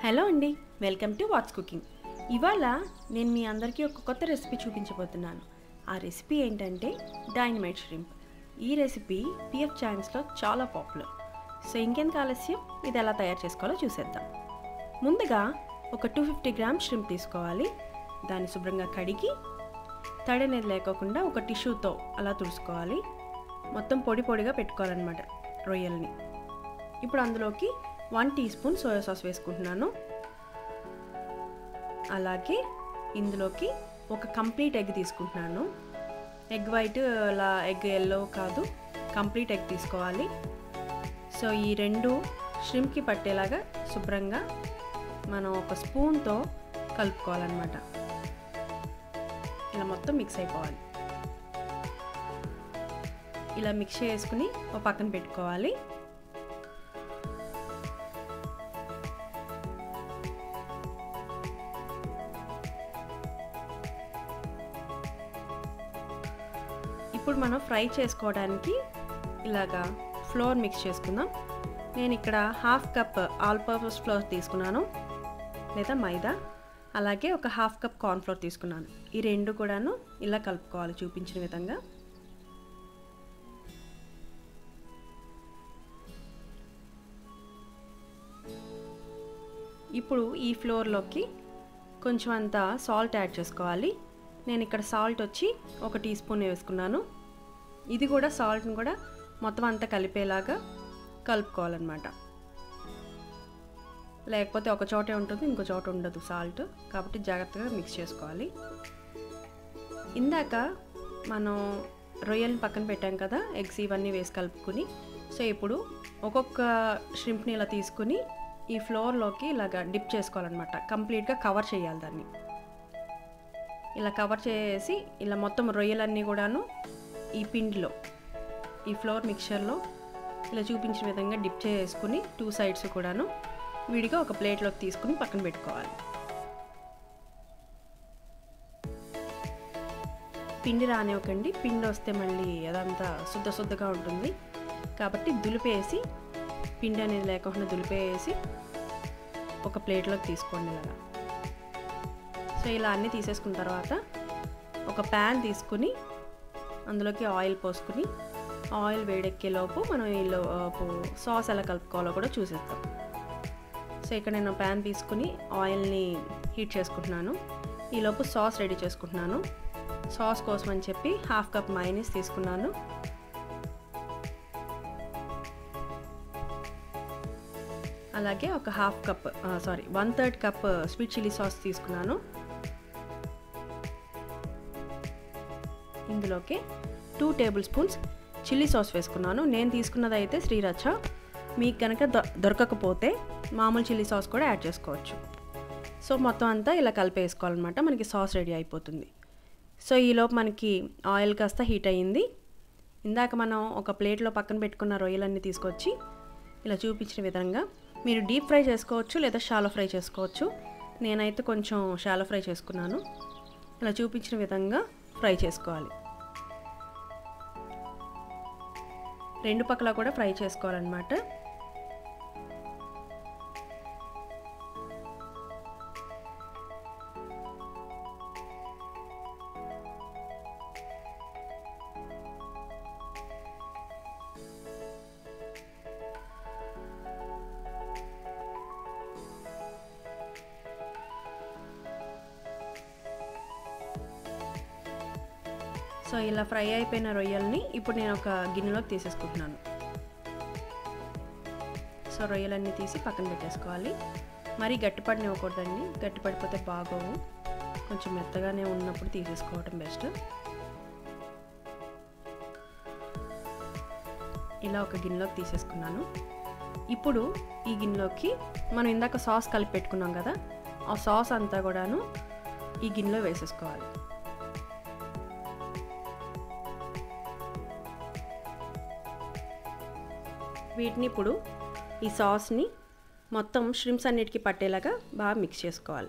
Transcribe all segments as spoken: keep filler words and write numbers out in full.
Hello అండి, welcome to watts cooking. ఇవాళ నేను మీ అందరికీ ఒక కొత్త రెసిపీ చూపించబోతున్నాను. ఆ రెసిపీ ఏంటంటే డైనమైట్ ష్రింప్. ఈ రెసిపీ పిఎఫ్ ఛానల్స్లో చాలా పాపులర్. సో ఇంకెంత ఆలస్యం, ఇది ఎలా తయారు చేసుకోవాలో చూసేద్దాం. ముందుగా ఒక టూ ఫిఫ్టీ గ్రామ్స్ ష్రింప్ తీసుకోవాలి. దాన్ని శుభ్రంగా కడిగి తడి అనేది లేకోకుండా ఒక టిష్యూతో అలా తుడుచుకోవాలి. మొత్తం పొడి పొడిగా పెట్టుకోవాలన్నమాట రొయ్యల్ని. ఇప్పుడు అందులోకి one teaspoon soya sauce వేసుకుంటున్నాను. అలాగే ఇందులోకి ఒక కంప్లీట్ ఎగ్ తీసుకుంటున్నాను. ఎగ్ వైట్ అలా ఎగ్ ఎల్లో కాదు, కంప్లీట్ ఎగ్ తీసుకోవాలి. సో ఈ రెండు ష్రింప్కి పట్టేలాగా శుభ్రంగా మనం ఒక స్పూన్తో కలుపుకోవాలన్నమాట. ఇలా మొత్తం మిక్స్ అయిపోవాలి. ఇలా మిక్స్ చేసుకుని ఒక పక్కన పెట్టుకోవాలి. ఇప్పుడు మనం ఫ్రై చేసుకోవడానికి ఇలాగా ఫ్లోర్ మిక్స్ చేసుకుందాం. నేను ఇక్కడ half cup all purpose flour తీసుకున్నాను, లేదా మైదా. అలాగే ఒక హాఫ్ కప్ కార్న్ఫ్లోర్ తీసుకున్నాను. ఈ రెండు కూడాను ఇలా కలుపుకోవాలి చూపించిన విధంగా. ఇప్పుడు ఈ ఫ్లోర్లోకి కొంచెం అంత సాల్ట్ యాడ్ చేసుకోవాలి. నేను ఇక్కడ సాల్ట్ వచ్చి ఒక టీ స్పూన్ వేసుకున్నాను. ఇది కూడా సాల్ట్ని కూడా మొత్తం అంతా కలిపేలాగా కలుపుకోవాలన్నమాట. లేకపోతే ఒక చోటే ఉంటుంది, ఇంకో చోట ఉండదు సాల్ట్, కాబట్టి జాగ్రత్తగా మిక్స్ చేసుకోవాలి. ఇందాక మనం రొయ్యల్ని పక్కన పెట్టాం కదా, ఎగ్స్ ఇవన్నీ వేసి కలుపుకుని. సో ఇప్పుడు ఒక్కొక్క ష్రింప్ని ఇలా తీసుకుని ఈ ఫ్లోర్లోకి ఇలాగ డిప్ చేసుకోవాలన్నమాట. కంప్లీట్గా కవర్ చేయాలి దాన్ని. ఇలా కవర్ చేసి ఇలా మొత్తం రొయ్యలన్నీ కూడాను ఈ పిండిలో, ఈ ఫ్లోర్ మిక్చర్లో ఇలా చూపించిన విధంగా డిప్ చేసుకుని టూ సైడ్స్ కూడాను విడిగా ఒక ప్లేట్లోకి తీసుకుని పక్కన పెట్టుకోవాలి. పిండి రానివ్వకండి, పిండి వస్తే మళ్ళీ అదంతా శుద్ధ శుద్ధగా ఉంటుంది. కాబట్టి దులిపేసి, పిండి అనేది లేకుండా దులిపేసి ఒక ప్లేట్లోకి తీసుకోండి ఇలాగా. సో ఇలా అన్నీ తీసేసుకున్న తర్వాత ఒక ప్యాన్ తీసుకుని అందులోకి ఆయిల్ పోసుకుని, ఆయిల్ వేడెక్కేలోపు మనం ఈలోపు సాస్ ఎలా కలుపుకోవాలో కూడా చూసేస్తాం. సో ఇక్కడ నేను ప్యాన్ తీసుకుని ఆయిల్ని హీట్ చేసుకుంటున్నాను. ఈలోపు సాస్ రెడీ చేసుకుంటున్నాను. సాస్ కోసం అని చెప్పి హాఫ్ కప్ మయోనీస్ తీసుకున్నాను. అలాగే ఒక half cup sorry one third cup sweet chilli sauce తీసుకున్నాను. ఇందులోకి two tablespoons chilli sauce వేసుకున్నాను. నేను తీసుకున్నది అయితే శ్రీరచ. మీకు కనుక దొరకకపోతే మామూలు చిల్లీ సాస్ కూడా యాడ్ చేసుకోవచ్చు. సో మొత్తం అంతా ఇలా కలిపేసుకోవాలన్నమాట. మనకి సాస్ రెడీ అయిపోతుంది. సో ఈలోపు మనకి ఆయిల్ కాస్త హీట్ అయ్యింది. ఇందాక మనం ఒక ప్లేట్లో పక్కన పెట్టుకున్న రొయ్యలన్నీ తీసుకొచ్చి ఇలా చూపించిన విధంగా మీరు డీప్ ఫ్రై చేసుకోవచ్చు, లేదా షాలో ఫ్రై చేసుకోవచ్చు. నేనైతే కొంచెం షాలో ఫ్రై చేసుకున్నాను. ఇలా చూపించిన విధంగా ఫ్రై చేసుకోవాలి. రెండు పక్కల కూడా ఫ్రై చేసుకోవాలన్నమాట. సో ఇలా ఫ్రై అయిపోయిన రొయ్యల్ని ఇప్పుడు నేను ఒక గిన్నెలోకి తీసేసుకుంటున్నాను. సో రొయ్యలన్నీ తీసి పక్కన పెట్టేసుకోవాలి. మరీ గట్టిపడినివ్వకూడదండి, గట్టిపడిపోతే బాగోవు. కొంచెం మెత్తగానే ఉన్నప్పుడు తీసేసుకోవడం బెస్ట్. ఇలా ఒక గిన్నెలోకి తీసేసుకున్నాను. ఇప్పుడు ఈ గిన్నెలోకి మనం ఇందాక సాస్ కలిపి పెట్టుకున్నాం కదా, ఆ సాస్ అంతా కూడాను ఈ గిన్నెలో వేసేసుకోవాలి. వీటిని ఇప్పుడు ఈ సాస్ని మొత్తం ష్రింప్స్ అన్నిటికీ పట్టేలాగా బాగా మిక్స్ చేసుకోవాలి.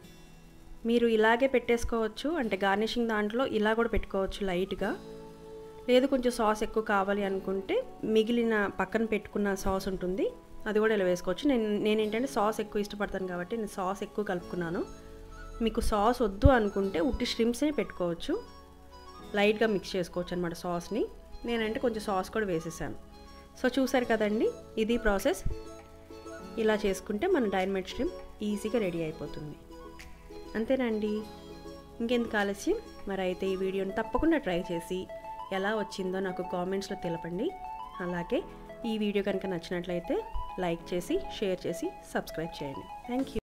మీరు ఇలాగే పెట్టేసుకోవచ్చు, అంటే గార్నిషింగ్ దాంట్లో ఇలా కూడా పెట్టుకోవచ్చు లైట్గా. లేదు కొంచెం సాస్ ఎక్కువ కావాలి అనుకుంటే మిగిలిన పక్కన పెట్టుకున్న సాస్ ఉంటుంది, అది కూడా ఇలా వేసుకోవచ్చు. నేను నేను ఏంటంటే సాస్ ఎక్కువ ఇష్టపడతాను కాబట్టి నేను సాస్ ఎక్కువ కలుపుకున్నాను. మీకు సాస్ వద్దు అనుకుంటే ఉట్టి ష్రింప్స్ని పెట్టుకోవచ్చు, లైట్గా మిక్స్ చేసుకోవచ్చు అనమాట సాస్ని. నేనంటే కొంచెం సాస్ కూడా వేసేసాను. సో చూసారు కదండి, ఇది ప్రాసెస్. ఇలా చేసుకుంటే మన డైనమైట్ ష్రింప్ ఈజీగా రెడీ అయిపోతుంది. అంతేనండి, ఇంకెందుకు ఆలస్యం. మరి అయితే ఈ వీడియోని తప్పకుండా ట్రై చేసి ఎలా వచ్చిందో నాకు కామెంట్స్లో తెలపండి. అలాగే ఈ వీడియో కనుక నచ్చినట్లయితే లైక్ చేసి, షేర్ చేసి, సబ్స్క్రైబ్ చేయండి. Thank you.